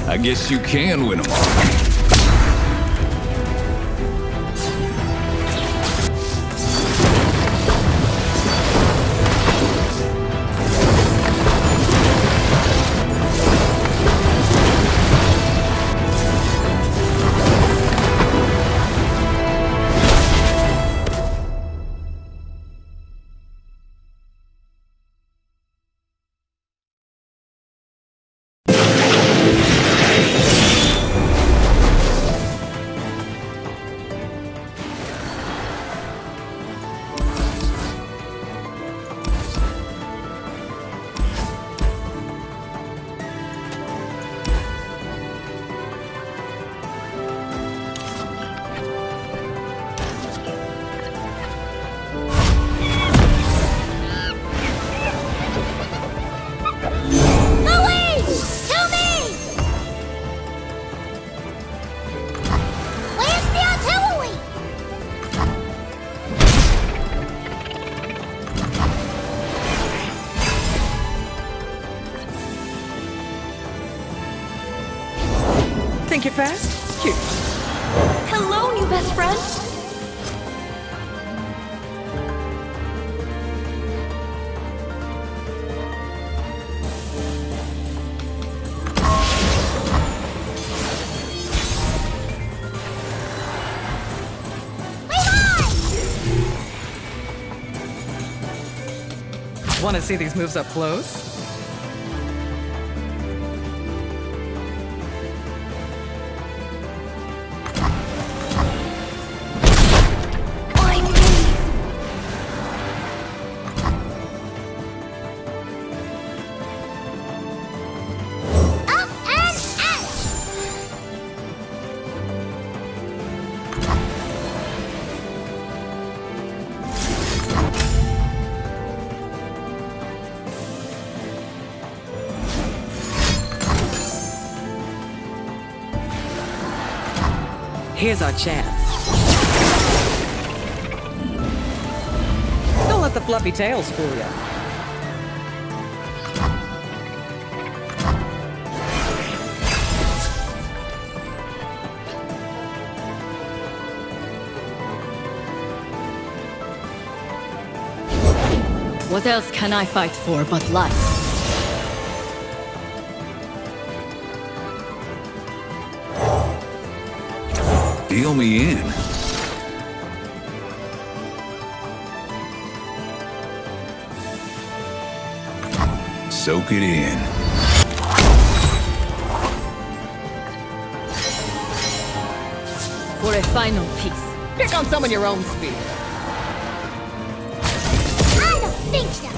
I guess you can win them all. Think you're fast? Cute. Hello, new best friend. Want to see these moves up close? Here's our chance. Don't let the fluffy tails fool you. What else can I fight for but life? Deal me in. Soak it in. For a final piece. Pick on someone your own speed. I don't think so.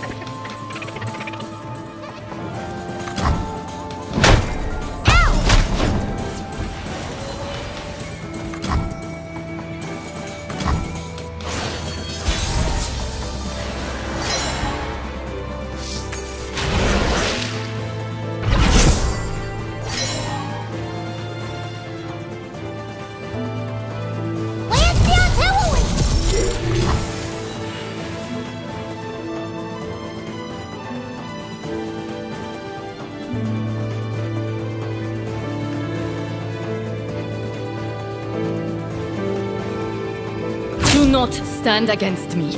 Do not stand against me.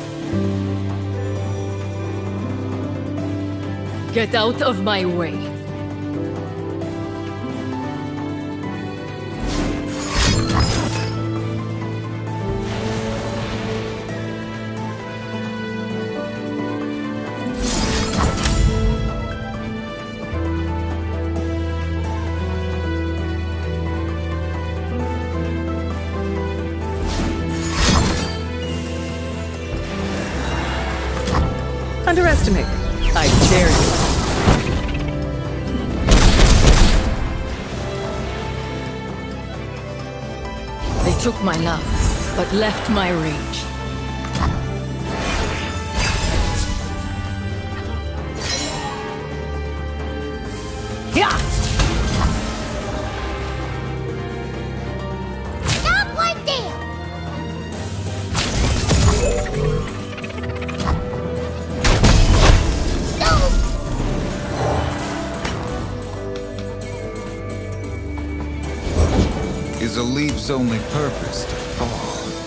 Get out of my way. Underestimate me. I dare you. They took my love, but left my rage. Yeah! Stop right there! leaves only purpose to fall.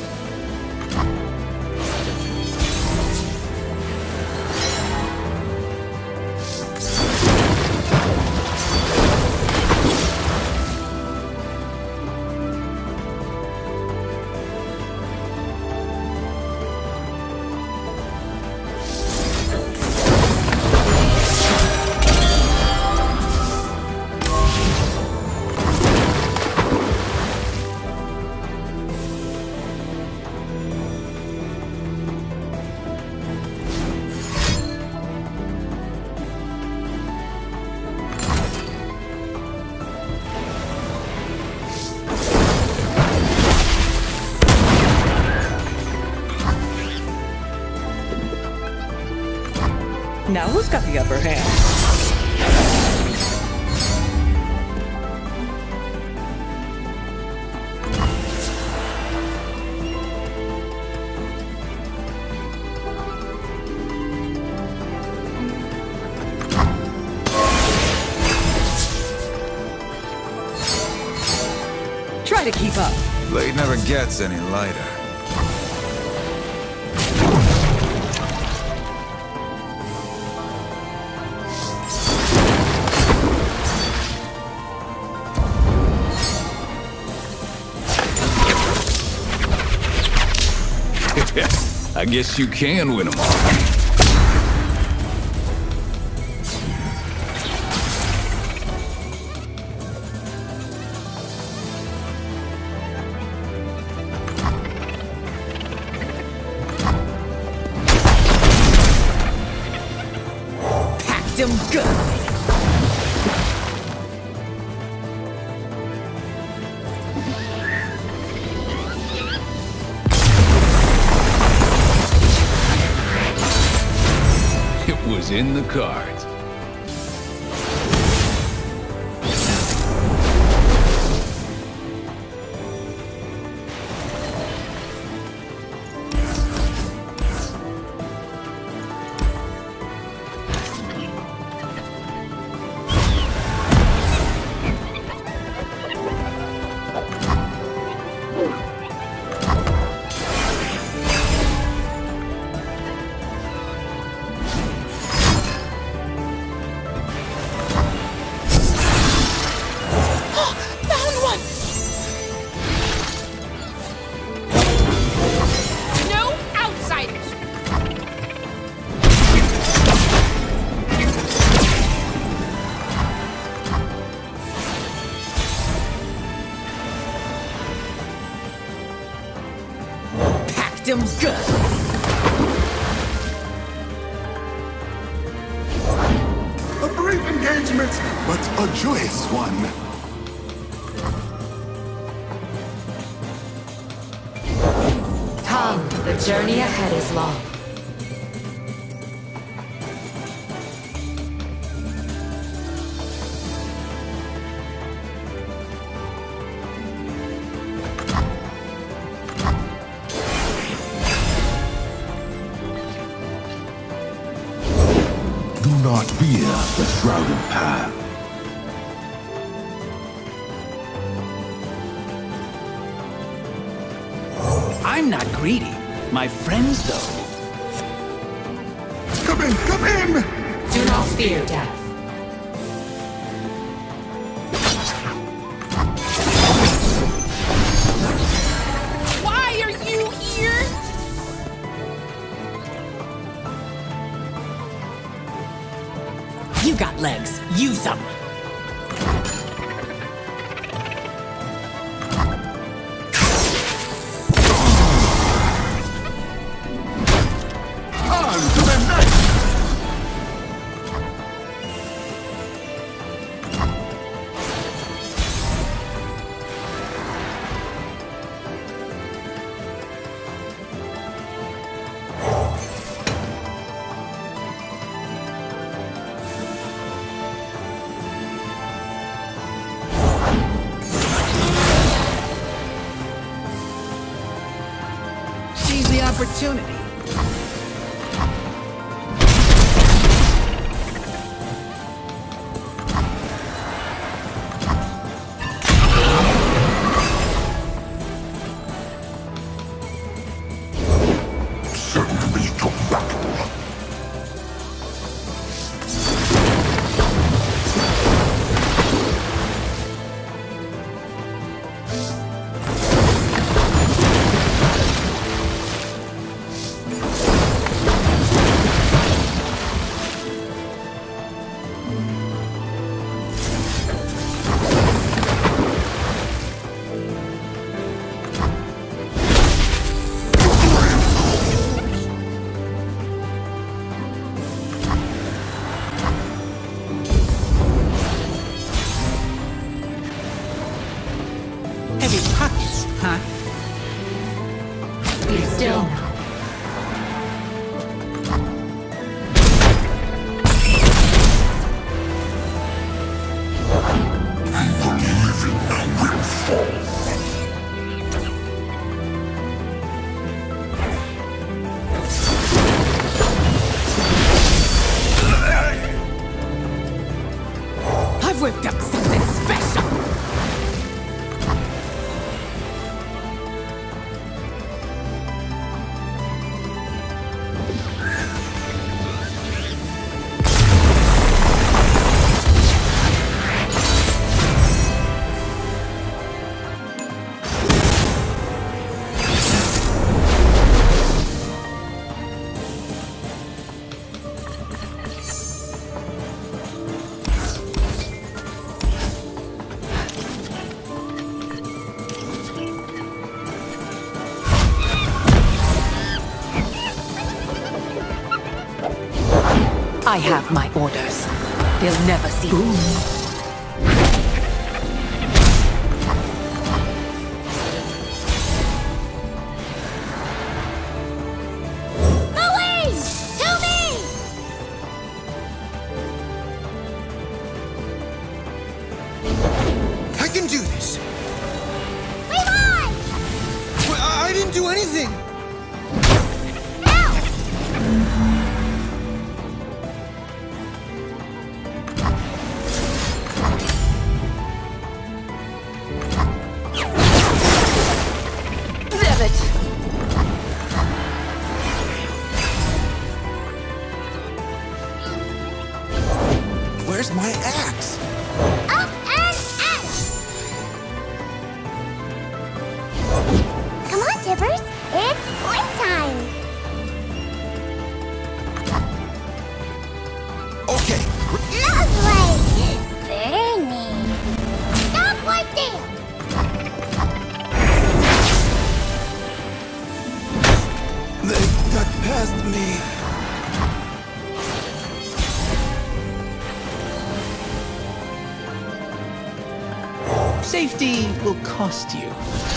Now who's got the upper hand? Try to keep up. Blade never gets any lighter. I guess you can win them all. Packed 'em good. Was in the cards. Them good. A brief engagement, but a joyous one. Come, the journey ahead is long. Do not fear the shrouded path. I'm not greedy. My friends, though. Come in, come in! Do not fear death. Why are you here? You got legs. Use them. On to the next! Seize the opportunity. still now. I've whipped up something special. I have my orders. They'll never see me. Louise! To me! I can do this. Revive! I didn't do anything. Where's my axe? Up and at 'em! Come on, Tibbers. It's point time. Okay. Lovely! Burning. Stop right there! They got past me. Safety will cost you.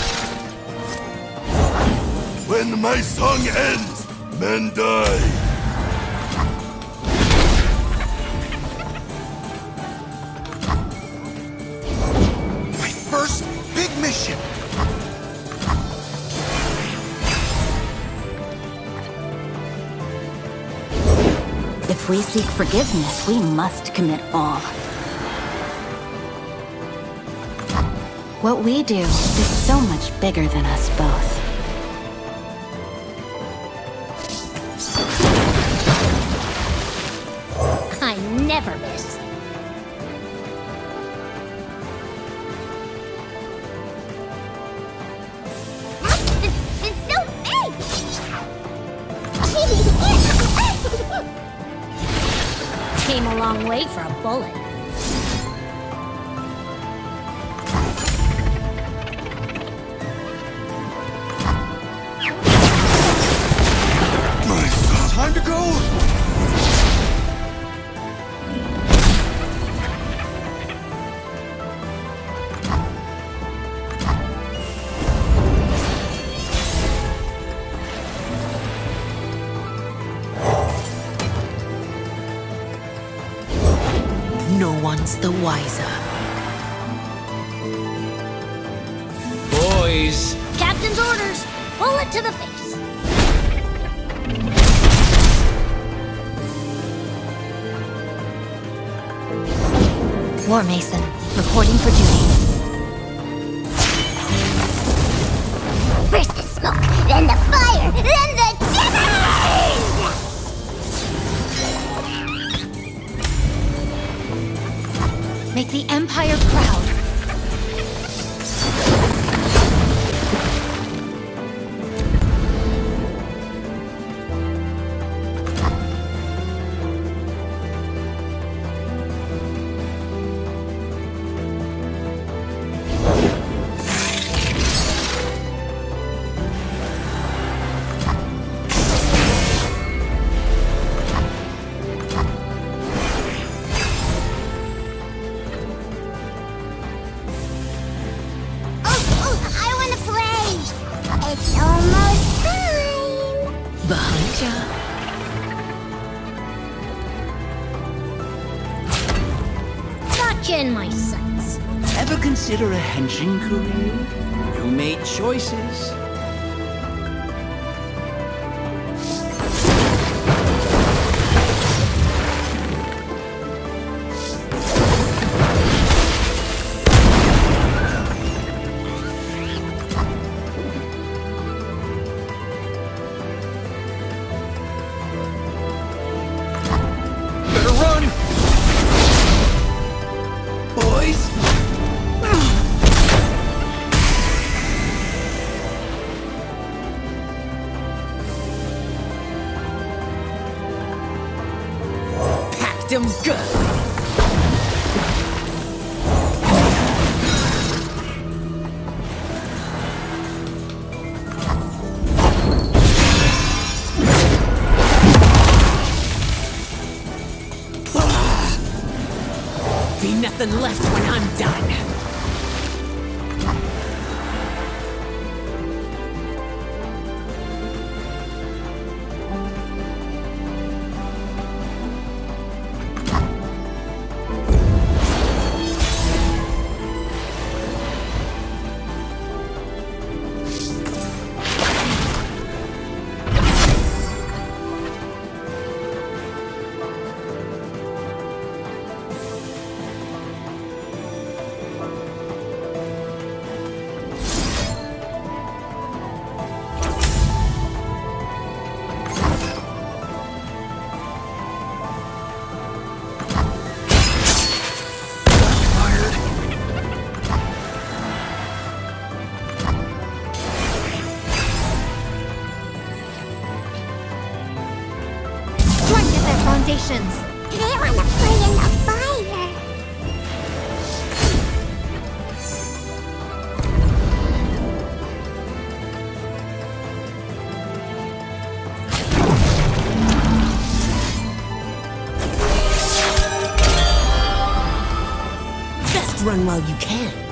When my song ends, men die. My first big mission. If we seek forgiveness, we must commit all. What we do is so much bigger than us both. I never miss. It's so big! Came a long way for a bullet. Time to go! No one's the wiser. Boys, Captain's orders. Bullet to the face. War Mason, reporting for duty. First the smoke, then the fire, then the jitters! Make the Empire proud. I want to play. It's almost time. Behind ya. Gotcha in my sights. Ever consider a henshin career? You made choices. Better run! Boys! Packed 'em good. Be nothing left when I'm done. Strike at their foundations. They wanna play in the fire. Best run while you can.